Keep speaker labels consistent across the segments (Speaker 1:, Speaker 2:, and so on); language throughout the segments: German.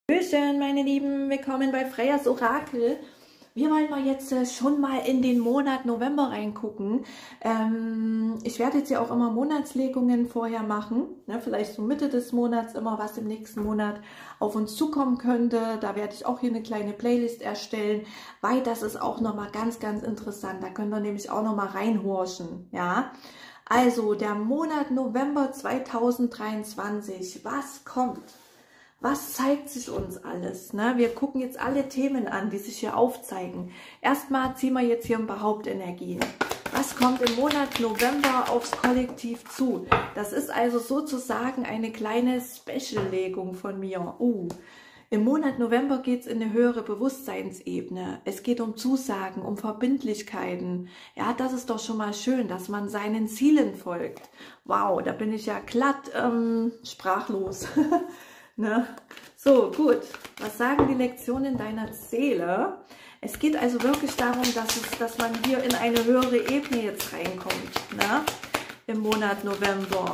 Speaker 1: Hallöchen, meine Lieben, willkommen bei Freyas Orakel. Wir wollen mal jetzt schon mal in den Monat November reingucken. Ich werde jetzt ja auch immer Monatslegungen vorher machen, ne? Vielleicht so Mitte des Monats immer, was im nächsten Monat auf uns zukommen könnte. Da werde ich auch hier eine kleine Playlist erstellen, weil das ist auch nochmal ganz, ganz interessant. Da könnt ihr nämlich auch nochmal reinhorchen, ja. Also der Monat November 2023, was kommt? Was zeigt sich uns alles? Ne? Wir gucken jetzt alle Themen an, die sich hier aufzeigen. Erstmal ziehen wir jetzt hier ein paar Hauptenergien. Was kommt im Monat November aufs Kollektiv zu? Das ist also sozusagen eine kleine Special-Legung von mir. Im Monat November geht es in eine höhere Bewusstseinsebene. Es geht um Zusagen, um Verbindlichkeiten. Ja, das ist doch schon mal schön, dass man seinen Zielen folgt. Wow, da bin ich ja glatt sprachlos. Ne? So, gut. Was sagen die Lektionen deiner Seele? Es geht also wirklich darum, dass man hier in eine höhere Ebene jetzt reinkommt. Ne? Im Monat November.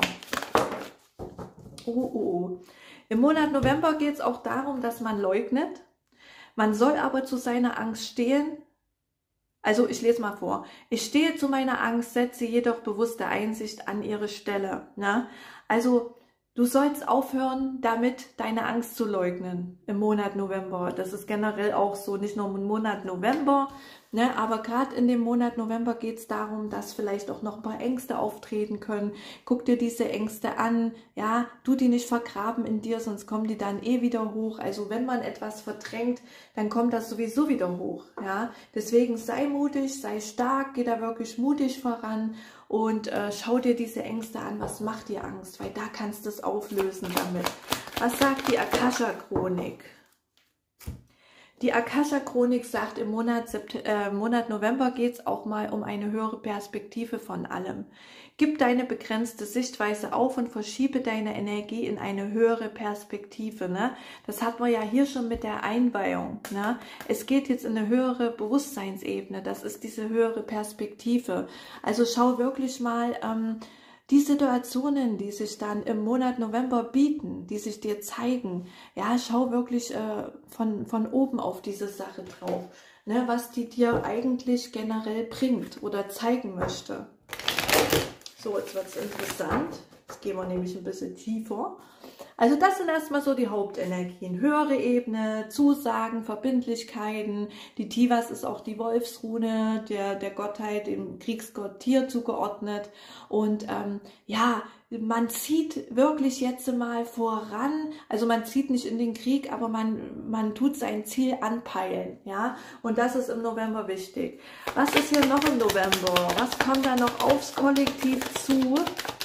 Speaker 1: Im Monat November geht es auch darum, dass man leugnet. Man soll aber zu seiner Angst stehen. Also ich lese mal vor. Ich stehe zu meiner Angst, setze jedoch bewusste Einsicht an ihre Stelle. Ne? Also du sollst aufhören, damit deine Angst zu leugnen im Monat November. Das ist generell auch so, nicht nur im Monat November, ne, aber gerade in dem Monat November geht es darum, dass vielleicht auch noch ein paar Ängste auftreten können. Guck dir diese Ängste an, ja, tu die nicht vergraben in dir, sonst kommen die dann eh wieder hoch. Also wenn man etwas verdrängt, dann kommt das sowieso wieder hoch, ja. Deswegen sei mutig, sei stark, geh da wirklich mutig voran. Und schau dir diese Ängste an, was macht dir Angst, weil da kannst du es auflösen damit. Was sagt die Akasha-Chronik? Die Akasha-Chronik sagt, im Monat November geht es auch mal um eine höhere Perspektive von allem. Gib deine begrenzte Sichtweise auf und verschiebe deine Energie in eine höhere Perspektive. Ne? Das hat man ja hier schon mit der Einweihung. Ne? Es geht jetzt in eine höhere Bewusstseinsebene. Das ist diese höhere Perspektive. Also schau wirklich mal die Situationen, die sich dann im Monat November bieten, die sich dir zeigen. Ja, schau wirklich von oben auf diese Sache drauf. Ne? Was die dir eigentlich generell bringt oder zeigen möchte. So, jetzt wird es interessant. Jetzt gehen wir nämlich ein bisschen tiefer. Also das sind erstmal so die Hauptenergien. Höhere Ebene, Zusagen, Verbindlichkeiten. Die Tivas ist auch die Wolfsrune, der Gottheit, dem Kriegsgott Tier zugeordnet. Und ja, man zieht wirklich jetzt mal voran. Also man zieht nicht in den Krieg, aber man tut sein Ziel anpeilen. Ja? Und das ist im November wichtig. Was ist hier noch im November? Was kommt da noch aufs Kollektiv zu?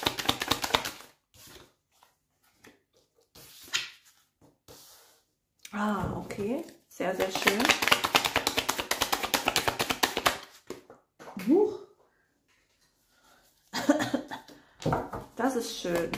Speaker 1: Okay. Sehr, sehr schön. Das ist schön.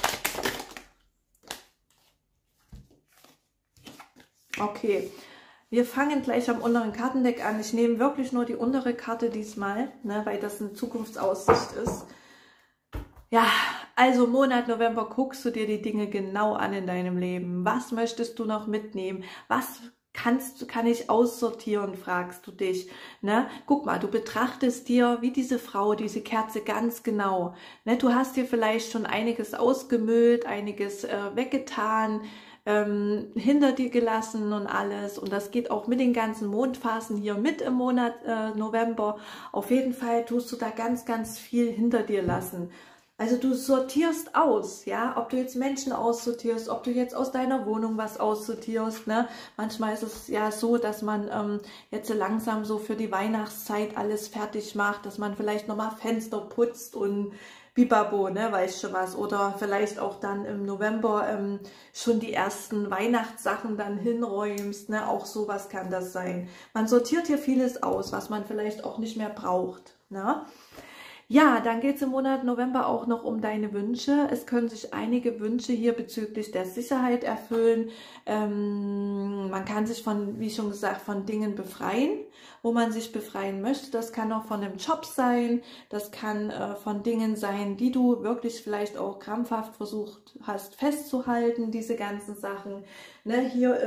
Speaker 1: Okay. Wir fangen gleich am unteren Kartendeck an. Ich nehme wirklich nur die untere Karte diesmal, ne, weil das eine Zukunftsaussicht ist. Ja, also Monat November guckst du dir die Dinge genau an in deinem Leben. Was möchtest du noch mitnehmen? Was kann ich aussortieren, fragst du dich. Ne? Guck mal, du betrachtest dir wie diese Frau, diese Kerze ganz genau. Ne? Du hast dir vielleicht schon einiges ausgemüllt, einiges weggetan, hinter dir gelassen und alles. Und das geht auch mit den ganzen Mondphasen hier mit im Monat November. Auf jeden Fall tust du da ganz, ganz viel hinter dir lassen. Also du sortierst aus, ja, ob du jetzt Menschen aussortierst, ob du jetzt aus deiner Wohnung was aussortierst, ne? Manchmal ist es ja so, dass man jetzt so langsam so für die Weihnachtszeit alles fertig macht, dass man vielleicht nochmal Fenster putzt und Bibabo, ne, weißt schon was, oder vielleicht auch dann im November schon die ersten Weihnachtssachen dann hinräumst, ne, auch sowas kann das sein. Man sortiert hier vieles aus, was man vielleicht auch nicht mehr braucht, ne? Ja, dann geht es im Monat November auch noch um deine Wünsche. Es können sich einige Wünsche hier bezüglich der Sicherheit erfüllen. Man kann sich von, wie schon gesagt, von Dingen befreien, wo man sich befreien möchte. Das kann auch von einem Job sein, das kann von Dingen sein, die du wirklich vielleicht auch krampfhaft versucht hast festzuhalten, diese ganzen Sachen. Ne, hier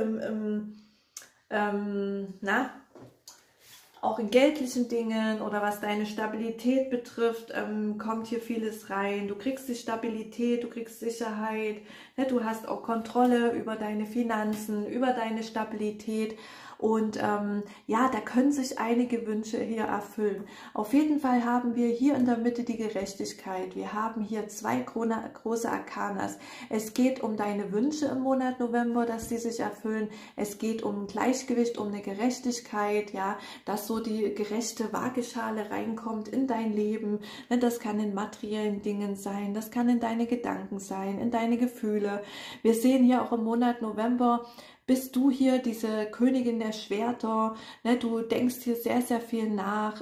Speaker 1: auch in geldlichen Dingen oder was deine Stabilität betrifft, kommt hier vieles rein. Du kriegst die Stabilität, du kriegst Sicherheit, ne? Du hast auch Kontrolle über deine Finanzen, über deine Stabilität. Und ja, da können sich einige Wünsche hier erfüllen. Auf jeden Fall haben wir hier in der Mitte die Gerechtigkeit. Wir haben hier zwei große Arkanas. Es geht um deine Wünsche im Monat November, dass die sich erfüllen. Es geht um ein Gleichgewicht, um eine Gerechtigkeit, ja, dass so die gerechte Waageschale reinkommt in dein Leben. Das kann in materiellen Dingen sein, das kann in deine Gedanken sein, in deine Gefühle. Wir sehen hier auch im Monat November, bist du hier diese Königin der Schwerter, ne? Du denkst hier sehr, sehr viel nach.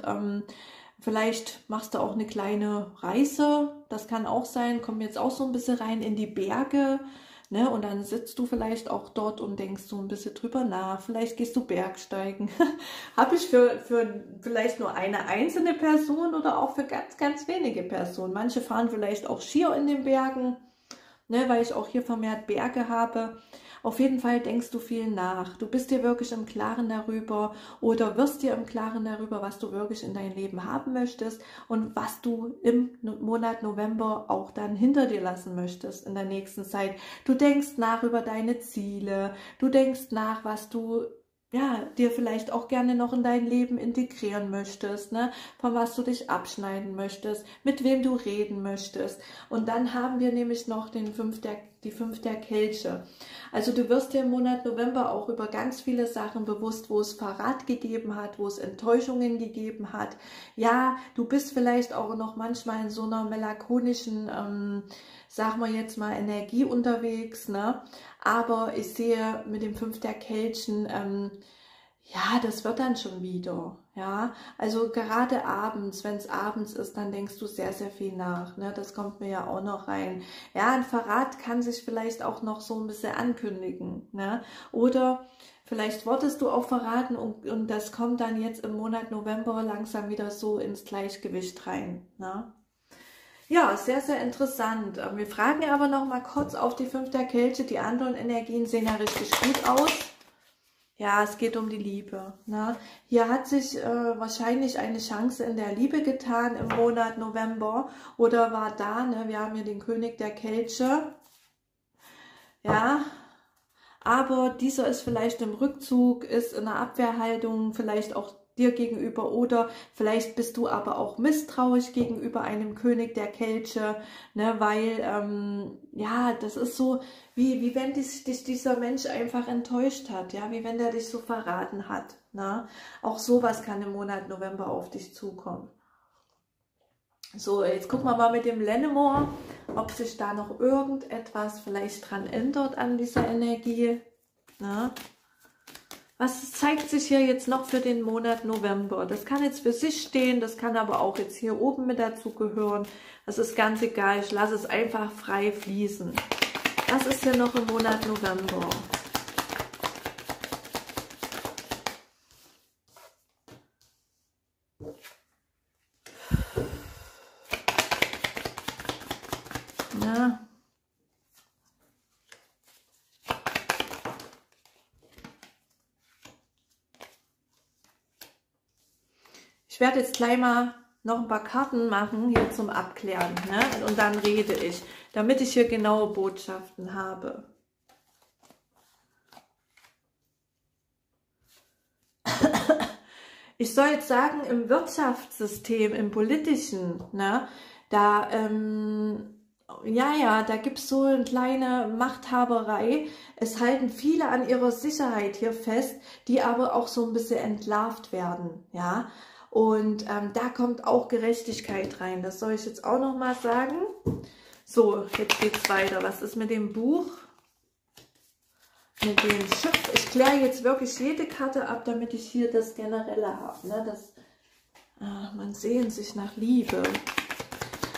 Speaker 1: Vielleicht machst du auch eine kleine Reise, das kann auch sein, kommt jetzt auch so ein bisschen rein in die Berge. Ne? Und dann sitzt du vielleicht auch dort und denkst so ein bisschen drüber nach. Vielleicht gehst du Bergsteigen. Habe ich für vielleicht nur eine einzelne Person oder auch für ganz, ganz wenige Personen. Manche fahren vielleicht auch Skier in den Bergen, ne? Weil ich auch hier vermehrt Berge habe. Auf jeden Fall denkst du viel nach. Du bist dir wirklich im Klaren darüber oder wirst dir im Klaren darüber, was du wirklich in dein Leben haben möchtest und was du im Monat November auch dann hinter dir lassen möchtest in der nächsten Zeit. Du denkst nach über deine Ziele. Du denkst nach, was du ja, dir vielleicht auch gerne noch in dein Leben integrieren möchtest, ne? Von was du dich abschneiden möchtest, mit wem du reden möchtest. Und dann haben wir nämlich noch die 5 der Kelche. Also du wirst dir im Monat November auch über ganz viele Sachen bewusst, wo es Verrat gegeben hat, wo es Enttäuschungen gegeben hat. Ja, du bist vielleicht auch noch manchmal in so einer melancholischen, sagen wir jetzt mal, Energie unterwegs, ne? Aber ich sehe mit dem 5 der Kelchen, ja, das wird dann schon wieder, ja. Also gerade abends, wenn es abends ist, dann denkst du sehr, sehr viel nach, ne? Das kommt mir ja auch noch rein. Ja, ein Verrat kann sich vielleicht auch noch so ein bisschen ankündigen, ne? Oder vielleicht wurdest du auch verraten und das kommt dann jetzt im Monat November langsam wieder so ins Gleichgewicht rein, ne? Ja, sehr, sehr interessant. Wir fragen aber noch mal kurz auf die 5 der Kelche. Die anderen Energien sehen ja richtig gut aus. Ja, es geht um die Liebe. Ne? Hier hat sich wahrscheinlich eine Chance in der Liebe getan im Monat November oder war da. Ne? Wir haben hier den König der Kelche. Ja, aber dieser ist vielleicht im Rückzug, ist in einer Abwehrhaltung, vielleicht auch dir gegenüber oder vielleicht bist du aber auch misstrauisch gegenüber einem König der Kelche, ne, weil ja, das ist so, wie wenn dich dieser Mensch einfach enttäuscht hat, ja, wie wenn der dich so verraten hat, ne? Auch sowas kann im Monat November auf dich zukommen. So, jetzt gucken wir mal mit dem Lennemore, ob sich da noch irgendetwas vielleicht dran ändert an dieser Energie, ne? Was zeigt sich hier jetzt noch für den Monat November? Das kann jetzt für sich stehen, das kann aber auch jetzt hier oben mit dazu gehören. Das ist ganz egal, ich lasse es einfach frei fließen. Was ist hier noch im Monat November? Na? Ich werde jetzt gleich mal noch ein paar Karten machen hier zum Abklären, ne? Und dann rede ich, damit ich hier genaue Botschaften habe. Ich soll jetzt sagen, im Wirtschaftssystem, im politischen, ne, da, ja, da gibt es so eine kleine Machthaberei. Es halten viele an ihrer Sicherheit hier fest, die aber auch so ein bisschen entlarvt werden, ja. Und da kommt auch Gerechtigkeit rein. Das soll ich jetzt auch noch mal sagen. So, jetzt geht's weiter. Was ist mit dem Buch? Mit dem Schiff. Ich kläre jetzt wirklich jede Karte ab, damit ich hier das Generelle habe. Ne? Man sehnt sich nach Liebe.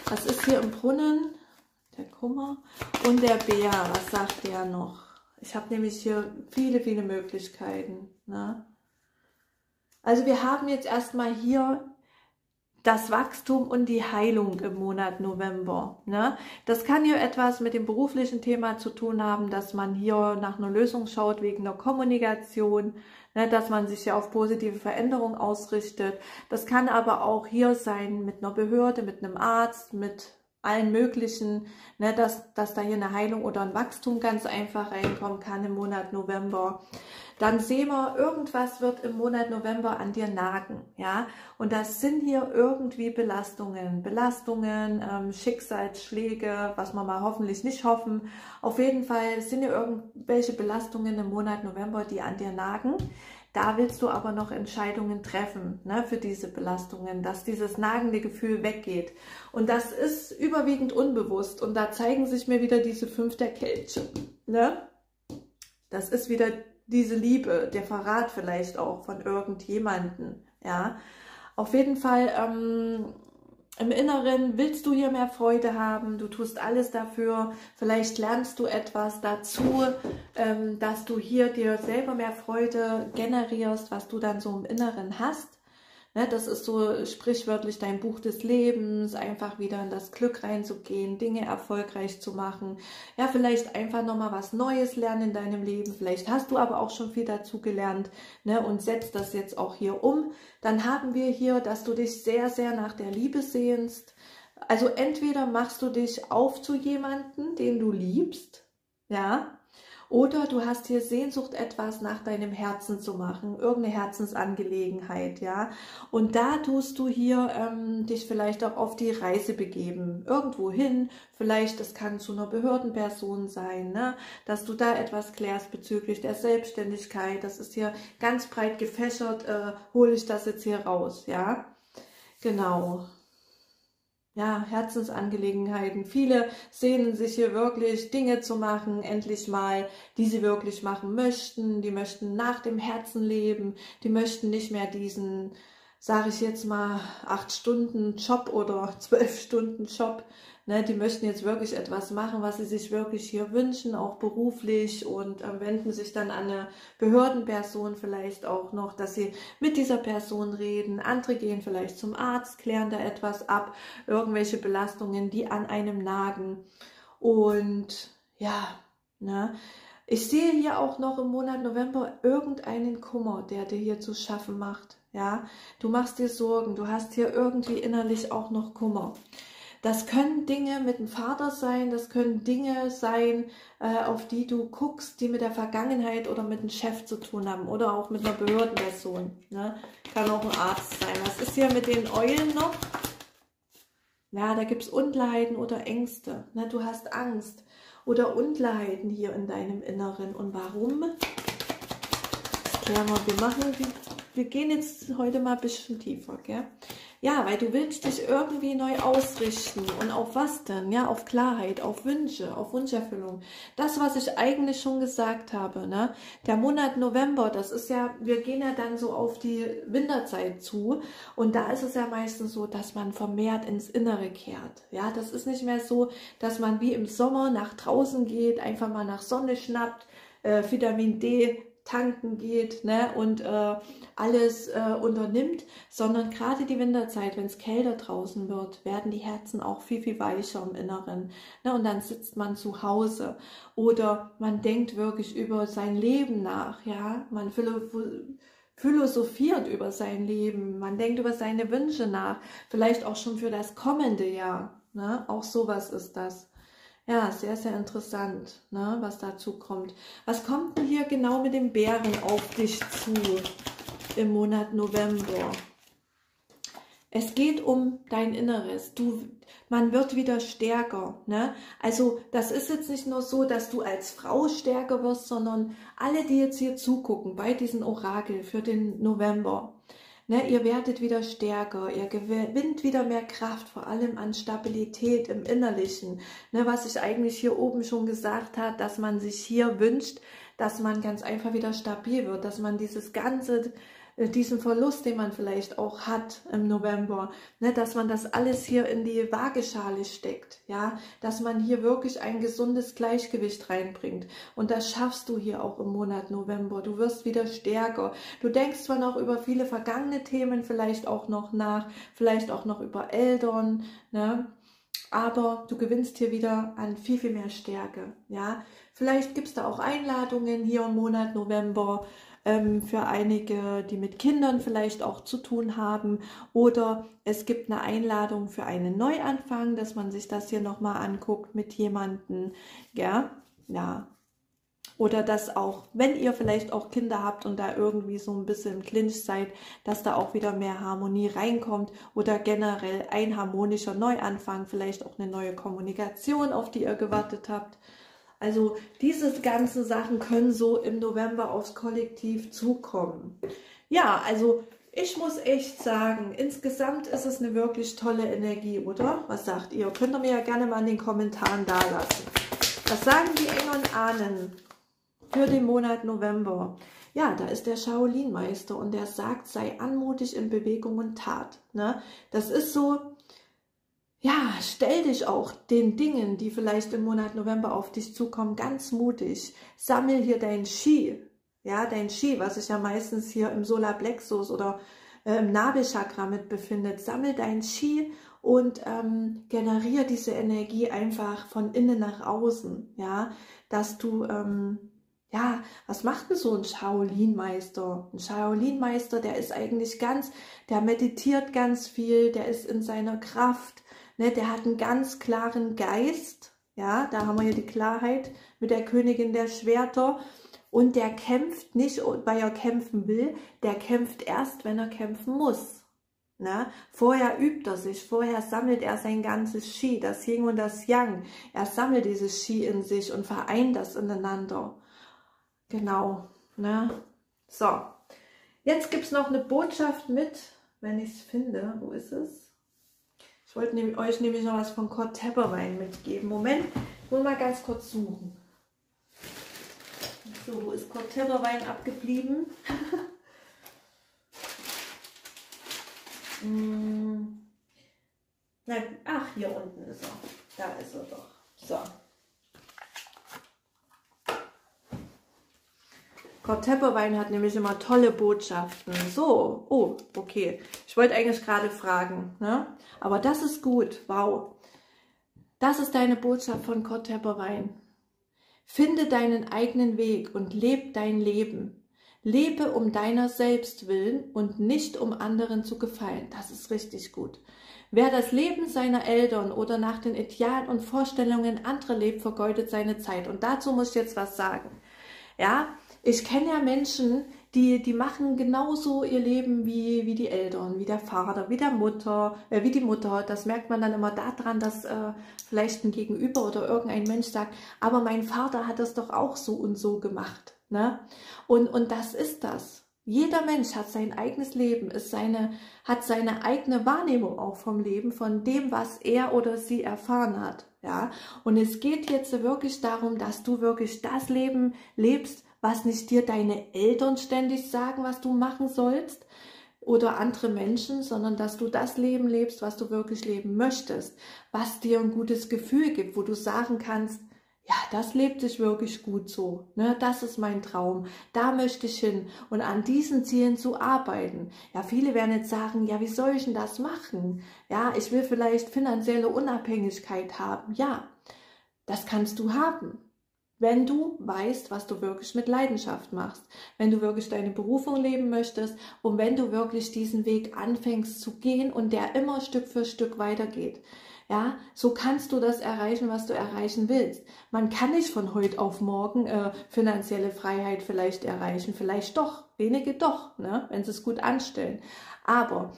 Speaker 1: Was ist hier im Brunnen? Der Kummer und der Bär. Was sagt der noch? Ich habe nämlich hier viele, viele Möglichkeiten. Ne? Also wir haben jetzt erstmal hier das Wachstum und die Heilung im Monat November. Ne? Das kann hier etwas mit dem beruflichen Thema zu tun haben, dass man hier nach einer Lösung schaut wegen der Kommunikation, ne? Dass man sich ja auf positive Veränderung ausrichtet. Das kann aber auch hier sein mit einer Behörde, mit einem Arzt, mit allen möglichen, ne? Dass da hier eine Heilung oder ein Wachstum ganz einfach reinkommen kann im Monat November. Dann sehen wir, irgendwas wird im Monat November an dir nagen, ja, und das sind hier irgendwie Belastungen, Schicksalsschläge, was wir mal hoffentlich nicht hoffen. Auf jeden Fall sind hier irgendwelche Belastungen im Monat November, die an dir nagen. Da willst du aber noch Entscheidungen treffen, ne, für diese Belastungen, dass dieses nagende Gefühl weggeht. Und das ist überwiegend unbewusst und da zeigen sich mir wieder diese 5 der Kelche, ne? Das ist wieder diese Liebe, der Verrat vielleicht auch von irgendjemanden, ja. Auf jeden Fall im Inneren willst du hier mehr Freude haben, du tust alles dafür, vielleicht lernst du etwas dazu, dass du hier dir selber mehr Freude generierst, was du dann so im Inneren hast. Ne, das ist so sprichwörtlich dein Buch des Lebens, einfach wieder in das Glück reinzugehen, Dinge erfolgreich zu machen. Ja, vielleicht einfach nochmal was Neues lernen in deinem Leben. Vielleicht hast du aber auch schon viel dazu gelernt, ne, und setzt das jetzt auch hier um. Dann haben wir hier, dass du dich sehr, sehr nach der Liebe sehnst. Also entweder machst du dich auf zu jemandem, den du liebst, ja, oder du hast hier Sehnsucht, etwas nach deinem Herzen zu machen, irgendeine Herzensangelegenheit, ja. Und da tust du hier dich vielleicht auch auf die Reise begeben, irgendwo hin, vielleicht, das kann zu einer Behördenperson sein, ne? Dass du da etwas klärst bezüglich der Selbstständigkeit. Das ist hier ganz breit gefächert, hole ich das jetzt hier raus, ja. Genau. Ja, Herzensangelegenheiten. Viele sehnen sich hier wirklich, Dinge zu machen, endlich mal, die sie wirklich machen möchten. Die möchten nach dem Herzen leben. Die möchten nicht mehr diesen, sage ich jetzt mal, 8-Stunden-Job oder 12-Stunden-Job. Ne, die möchten jetzt wirklich etwas machen, was sie sich wirklich hier wünschen, auch beruflich, und wenden sich dann an eine Behördenperson vielleicht auch noch, dass sie mit dieser Person reden. Andere gehen vielleicht zum Arzt, klären da etwas ab, irgendwelche Belastungen, die an einem nagen. Und ja, ne, ich sehe hier auch noch im Monat November irgendeinen Kummer, der dir hier zu schaffen macht. Ja, du machst dir Sorgen, du hast hier irgendwie innerlich auch noch Kummer. Das können Dinge mit dem Vater sein, das können Dinge sein, auf die du guckst, die mit der Vergangenheit oder mit dem Chef zu tun haben oder auch mit einer Behördenperson. Ne? Kann auch ein Arzt sein. Was ist hier mit den Eulen noch? Ja, da gibt es Unklarheiten oder Ängste. Ne? Du hast Angst oder Unklarheiten hier in deinem Inneren. Und warum? Das klären wir. Wir gehen jetzt heute mal ein bisschen tiefer, gell? Ja, weil du willst dich irgendwie neu ausrichten. Und auf was denn? Ja, auf Klarheit, auf Wünsche, auf Wunscherfüllung. Das, was ich eigentlich schon gesagt habe, ne? Der Monat November, das ist ja, wir gehen ja dann so auf die Winterzeit zu. Und da ist es ja meistens so, dass man vermehrt ins Innere kehrt. Ja, das ist nicht mehr so, dass man wie im Sommer nach draußen geht, einfach mal nach Sonne schnappt, Vitamin D tanken geht, ne, und alles unternimmt, sondern gerade die Winterzeit, wenn es kälter draußen wird, werden die Herzen auch viel, viel weicher im Inneren. Ne, und dann sitzt man zu Hause oder man denkt wirklich über sein Leben nach, ja, man philosophiert über sein Leben, man denkt über seine Wünsche nach, vielleicht auch schon für das kommende Jahr, ne, auch sowas ist das. Ja, sehr, sehr interessant, ne, was dazu kommt. Was kommt denn hier genau mit dem Bären auf dich zu im Monat November? Es geht um dein Inneres. Man wird wieder stärker, ne? Also das ist jetzt nicht nur so, dass du als Frau stärker wirst, sondern alle, die jetzt hier zugucken bei diesem Orakel für den November, ne, ihr werdet wieder stärker, ihr gewinnt wieder mehr Kraft, vor allem an Stabilität im Innerlichen. Ne, was ich eigentlich hier oben schon gesagt habe, dass man sich hier wünscht, dass man ganz einfach wieder stabil wird, dass man dieses ganze diesen Verlust, den man vielleicht auch hat im November, ne, dass man das alles hier in die Waageschale steckt, ja, dass man hier wirklich ein gesundes Gleichgewicht reinbringt. Und das schaffst du hier auch im Monat November. Du wirst wieder stärker. Du denkst zwar noch über viele vergangene Themen vielleicht auch noch nach, vielleicht auch noch über Eltern, ne, aber du gewinnst hier wieder an viel, viel mehr Stärke, ja. Vielleicht gibt es da auch Einladungen hier im Monat November, für einige, die mit Kindern vielleicht auch zu tun haben, oder es gibt eine Einladung für einen Neuanfang, dass man sich das hier nochmal anguckt mit jemandem, ja, oder dass auch, wenn ihr vielleicht auch Kinder habt und da irgendwie so ein bisschen im Clinch seid, dass da auch wieder mehr Harmonie reinkommt oder generell ein harmonischer Neuanfang, vielleicht auch eine neue Kommunikation, auf die ihr gewartet habt. Also diese ganzen Sachen können so im November aufs Kollektiv zukommen. Ja, also ich muss echt sagen, insgesamt ist es eine wirklich tolle Energie, oder? Was sagt ihr? Könnt ihr mir ja gerne mal in den Kommentaren da lassen. Was sagen die Engel und Ahnen für den Monat November? Ja, da ist der Shaolin-Meister und der sagt, sei anmutig in Bewegung und Tat. Ne? Das ist so... Ja, stell dich auch den Dingen, die vielleicht im Monat November auf dich zukommen, ganz mutig. Sammel hier dein Qi, ja, dein Qi, was sich ja meistens hier im Solarplexus oder im Nabelchakra mit befindet. Sammel dein Qi und generiere diese Energie einfach von innen nach außen, ja, dass du, ja, was macht denn so ein Shaolin-Meister? Ein Shaolin-Meister, der ist eigentlich der meditiert ganz viel, der ist in seiner Kraft. Ne, der hat einen ganz klaren Geist, ja, da haben wir hier die Klarheit mit der Königin der Schwerter, und der kämpft nicht, weil er kämpfen will, der kämpft erst, wenn er kämpfen muss. Ne? Vorher übt er sich, vorher sammelt er sein ganzes Qi, das Yin und das Yang. Er sammelt dieses Qi in sich und vereint das ineinander. Genau. Ne? So, jetzt gibt es noch eine Botschaft mit, wenn ich es finde. Wo ist es? Ich wollte euch nämlich noch was von Kurt Tepperwein mitgeben. Moment, ich muss mal ganz kurz suchen. So, wo ist Kurt Tepperwein abgeblieben? Ach, hier unten ist er. Da ist er doch. So. Kurt Tepperwein hat nämlich immer tolle Botschaften. So, oh, okay. Ich wollte eigentlich gerade fragen, ne? Aber das ist gut, wow. Das ist deine Botschaft von Kurt Tepperwein. Finde deinen eigenen Weg und lebe dein Leben. Lebe um deiner selbst willen und nicht um anderen zu gefallen. Das ist richtig gut. Wer das Leben seiner Eltern oder nach den Idealen und Vorstellungen anderer lebt, vergeudet seine Zeit. Und dazu muss ich jetzt was sagen. Ja, ich kenne ja Menschen, die machen genauso ihr Leben wie die Eltern, wie der Vater, wie die Mutter. Das merkt man dann immer daran, dass vielleicht ein Gegenüber oder irgendein Mensch sagt, aber mein Vater hat das doch auch so und so gemacht. Ne? Und das ist das. Jeder Mensch hat sein eigenes Leben, hat seine eigene Wahrnehmung auch vom Leben, von dem, was er oder sie erfahren hat. Ja? Und es geht jetzt wirklich darum, dass du wirklich das Leben lebst, was nicht dir deine Eltern ständig sagen, was du machen sollst oder andere Menschen, sondern dass du das Leben lebst, was du wirklich leben möchtest, was dir ein gutes Gefühl gibt, wo du sagen kannst, ja, das lebt sich wirklich gut so, ne? Das ist mein Traum, da möchte ich hin und an diesen Zielen zu arbeiten. Ja, viele werden jetzt sagen, ja, wie soll ich denn das machen? Ja, ich will vielleicht finanzielle Unabhängigkeit haben. Ja, das kannst du haben. Wenn du weißt, was du wirklich mit Leidenschaft machst, wenn du wirklich deine Berufung leben möchtest und wenn du wirklich diesen Weg anfängst zu gehen und der immer Stück für Stück weitergeht. Ja, so kannst du das erreichen, was du erreichen willst. Man kann nicht von heute auf morgen finanzielle Freiheit vielleicht erreichen, vielleicht doch, wenige doch, ne, wenn sie es gut anstellen. Aber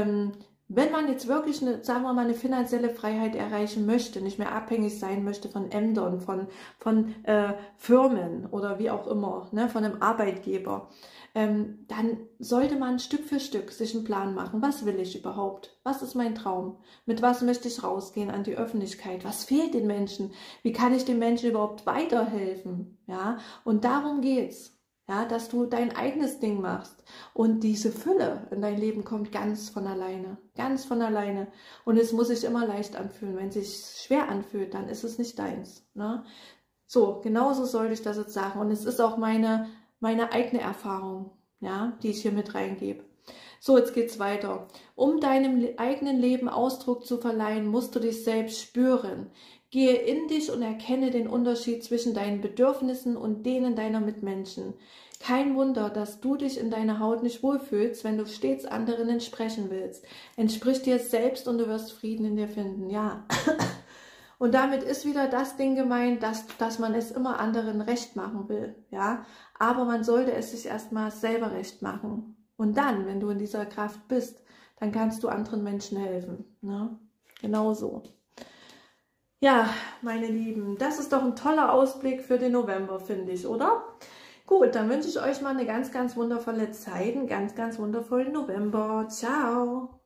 Speaker 1: wenn man jetzt wirklich, sagen wir mal, eine finanzielle Freiheit erreichen möchte, nicht mehr abhängig sein möchte von Ämtern, von Firmen oder wie auch immer, ne, von einem Arbeitgeber, dann sollte man Stück für Stück sich einen Plan machen. Was will ich überhaupt? Was ist mein Traum? Mit was möchte ich rausgehen an die Öffentlichkeit? Was fehlt den Menschen? Wie kann ich den Menschen überhaupt weiterhelfen? Ja, und darum geht's. Ja, dass du dein eigenes Ding machst. Und diese Fülle in dein Leben kommt ganz von alleine. Ganz von alleine. Und es muss sich immer leicht anfühlen. Wenn es sich schwer anfühlt, dann ist es nicht deins. Ne? So, genauso sollte ich das jetzt sagen. Und es ist auch meine eigene Erfahrung, ja, die ich hier mit reingebe. So, jetzt geht's weiter. Um deinem eigenen Leben Ausdruck zu verleihen, musst du dich selbst spüren. Gehe in dich und erkenne den Unterschied zwischen deinen Bedürfnissen und denen deiner Mitmenschen. Kein Wunder, dass du dich in deiner Haut nicht wohlfühlst, wenn du stets anderen entsprechen willst. Entsprich dir selbst und du wirst Frieden in dir finden. Ja. Und damit ist wieder das Ding gemeint, dass man es immer anderen recht machen will. Ja. Aber man sollte es sich erstmal selber recht machen. Und dann, wenn du in dieser Kraft bist, dann kannst du anderen Menschen helfen. Ne? Genauso. Ja, meine Lieben, das ist doch ein toller Ausblick für den November, finde ich, oder? Gut, dann wünsche ich euch mal eine ganz, ganz wundervolle Zeit, einen ganz, ganz wundervollen November. Ciao!